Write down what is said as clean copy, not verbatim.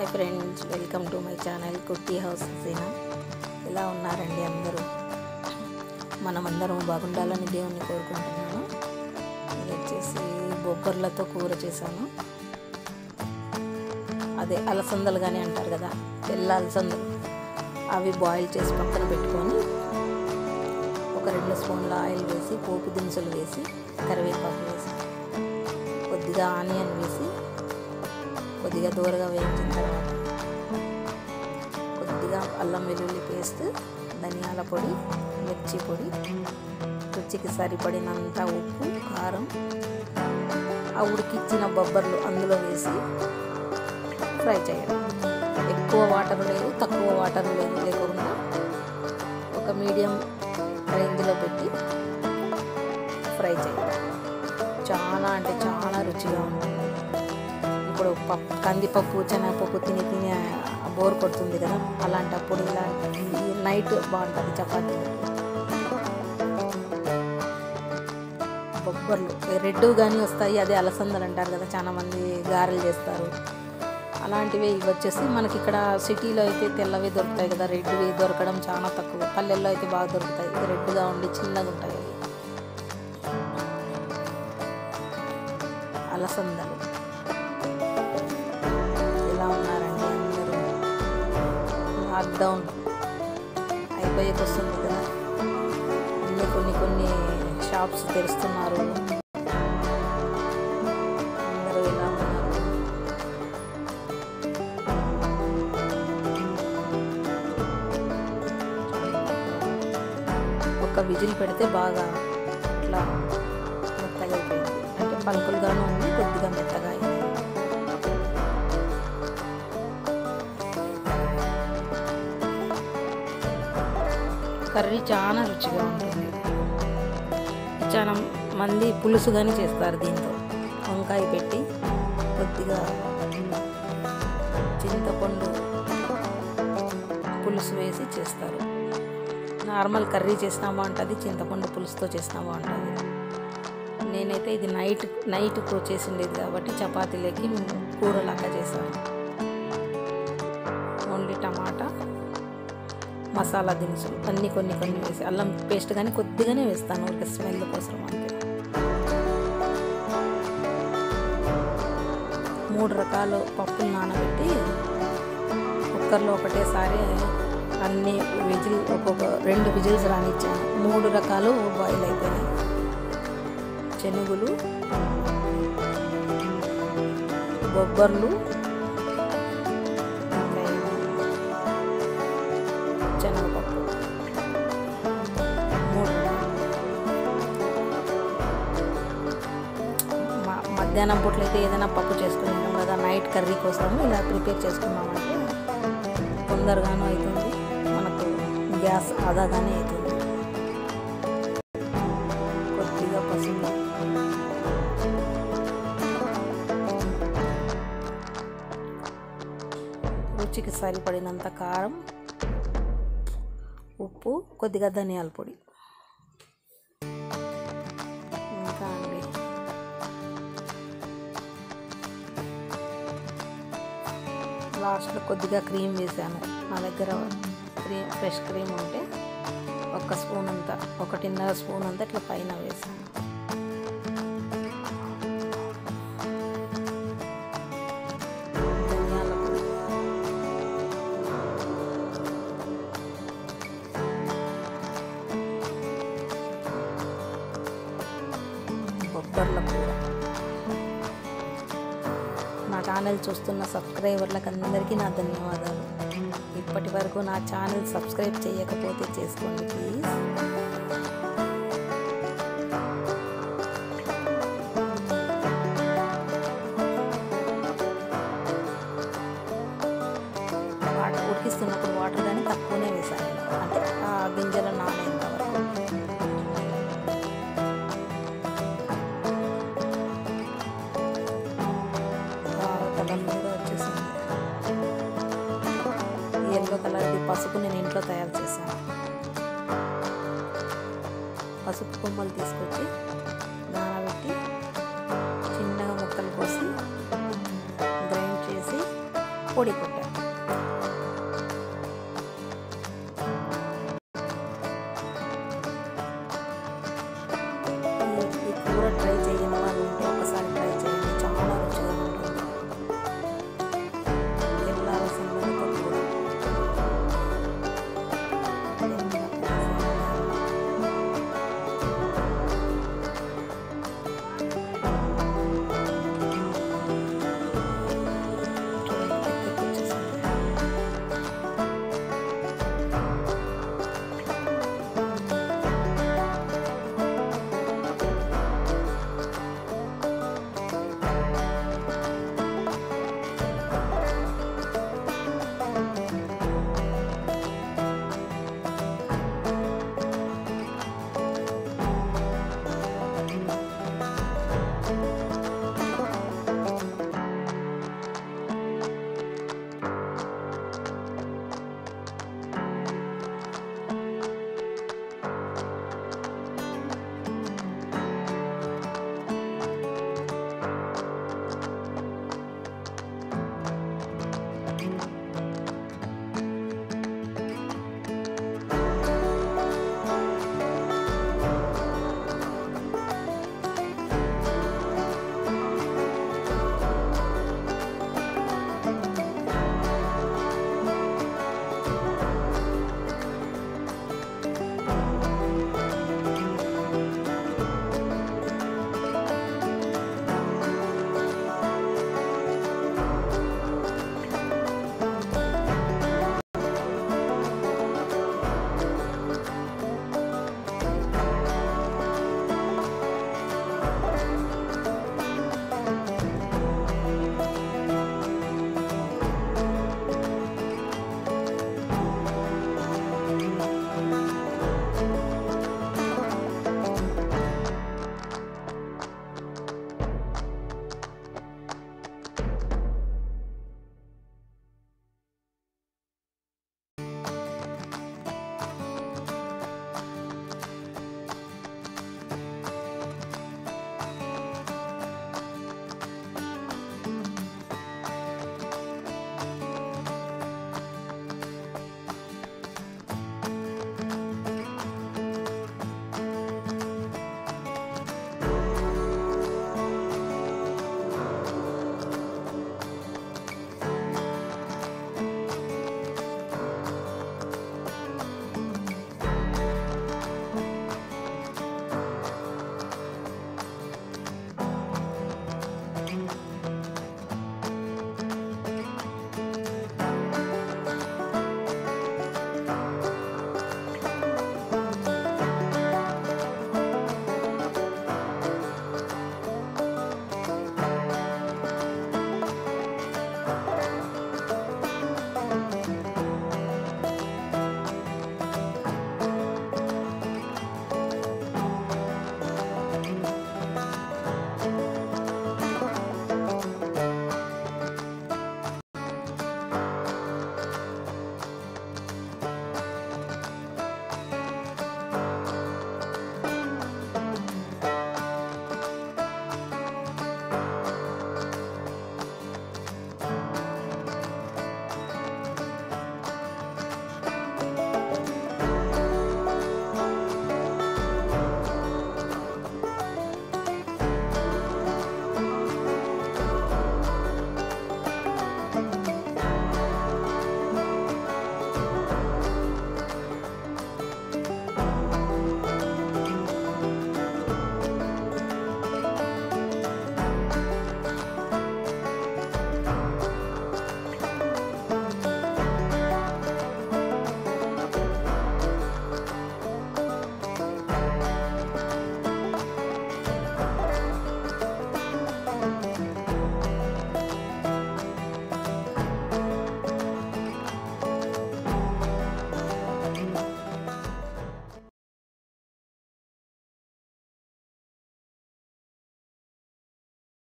Hi friends, welcome to my channel Kutty house Seena. ఎలా ఉన్నారండి అందరూ? మనమందరం బాగుండాలని దేవుణ్ణి కోరుకుంటున్నాను. ఇది వచ్చేసి బొబ్బర్లతో కూర చేశాను. అదే అలసందలు కానీ అంటారు కదా, తెల్ల అలసందలు. అవి బాయిల్ చేసి పక్కన పెట్టుకొని ఒక 2 స్పూన్ల ఆయిల్ వేసి, పోపు దినుసులు వేసి, కరివేపాకు వేసి, కొద్దిగా ఆనియన్ వేసి కొద్దిగా దూరగా వేయించిన తర్వాత కొద్దిగా అల్లం వెల్లుల్లి పేస్ట్, ధనియాల పొడి, మిర్చి పొడి, రుచికి సరిపడినంత ఉప్పు, కారం, ఆ ఉడికిచ్చిన బొబ్బర్లు అందులో వేసి ఫ్రై చేయడం. ఎక్కువ వాటర్ లేదు, తక్కువ వాటర్ లేదు లేకుండా ఒక మీడియం రేంజ్లో పెట్టి ఫ్రై చేయడం. చాలా అంటే చాలా రుచిగా ఉంటుంది. ఇప్పుడు కందిపప్పు, శనగపప్పు తిని బోర్ కొడుతుంది కదా, అలాంటప్పుడు ఇలా నైట్ బాగుంటుంది చపాతీ. బొబ్బర్లు రెడ్ కానీ వస్తాయి, అదే అలసందలు అంటారు కదా, చాలామంది గారెలు చేస్తారు. అలాంటివి ఇవి వచ్చేసి మనకి ఇక్కడ సిటీలో అయితే తెల్లవి దొరుకుతాయి కదా, రెడ్వి దొరకడం చాలా తక్కువ. పల్లెల్లో అయితే బాగా దొరుకుతాయి, రెడ్గా ఉండి చిన్నగా ఉంటాయి అవి అలసందలు. ఎలా ఉన్నారండి అందరూ? లాక్డౌన్ అయిపోయేకి వస్తుంది కదా, కొన్ని షాప్స్ తెరుస్తున్నారు. అందరూ ఎలా ఉన్నారు? ఒక విజిల్ పెడితే బాగా ఇట్లా మెత్తగా అయిపోయింది, అంటే పలుకులుగాను ఉంది, కొద్దిగా మెత్తగా అయింది. కర్రీ చాలా రుచిగా ఉంటుంది. చాలా మంది పులుసు కానీ చేస్తారు దీంతో. వంకాయ పెట్టి కొద్దిగా చింతపండు పులుసు వేసి చేస్తారు. నార్మల్ కర్రీ చేసినా బాగుంటుంది, చింతపండు పులుసుతో చేసినా బాగుంటుంది. నేనైతే ఇది నైట్ చేసిండేది కాబట్టి చపాతీలకి కూరలాగా చేశాను. ఓన్లీ టమాటా, మసాలా దినుసులు అన్నీ కొన్ని వేసి, అల్లం పేస్ట్ కానీ కొద్దిగానే వేస్తాను, ఒక స్మెల్ కోసం అంతే. 3 రకాల పప్పులు నానబెట్టి కుక్కర్లో ఒకటేసారి అన్ని ఒక్కొక్క 2 విజిల్స్ రానిచ్చాను. 3 రకాలు బాయిల్ అయిపోయినాయి. శనగలు, బొబ్బర్లు, శనగపప్పు, 3. మధ్యాహ్నం పూటలు అయితే ఏదైనా పప్పు చేసుకుంటాం కదా, నైట్ కర్రీ కోసం ఇలా ప్రిపేర్ చేసుకున్నామంటే తొందరగానూ అవుతుంది, మనకు గ్యాస్ ఆదాగానే అవుతుంది. కొద్దిగా పసుపు, రుచికి సరిపడినంత కారం, ఉప్పు, కొద్దిగా ధనియాల పొడి. ఇంకా అండి లాస్ట్లో కొద్దిగా క్రీమ్ వేసాను. నా దగ్గర ఫ్రెష్ క్రీమ్ ఉంటే 1 స్పూన్ అంతా, 1.5 స్పూన్ అంతా ఇట్లా పైన వేసాను. ధనియాల పొడి, బొబ్బర్ల కూర. నా ఛానల్ చూస్తున్న సబ్స్క్రైబర్లకు అందరికీ నా ధన్యవాదాలు. ఇప్పటి వరకు నా ఛానల్ సబ్స్క్రైబ్ చేయకపోతే చేసుకోండి ప్లీజ్. వాటర్ ఉడికిస్తున్నప్పుడు వాటర్ కానీ తక్కువనే వేసాను, అంటే ఆ గింజలు నానేంత వరకు. ఎల్లో కలర్ది పసుపు నేను ఇంట్లో తయారు చేశాను. పసుపు కొమ్మలు తీసుకొచ్చి నానబెట్టి చిన్నగా ముక్కలు కోసి గ్రైండ్ చేసి పొడి కొట్టాను.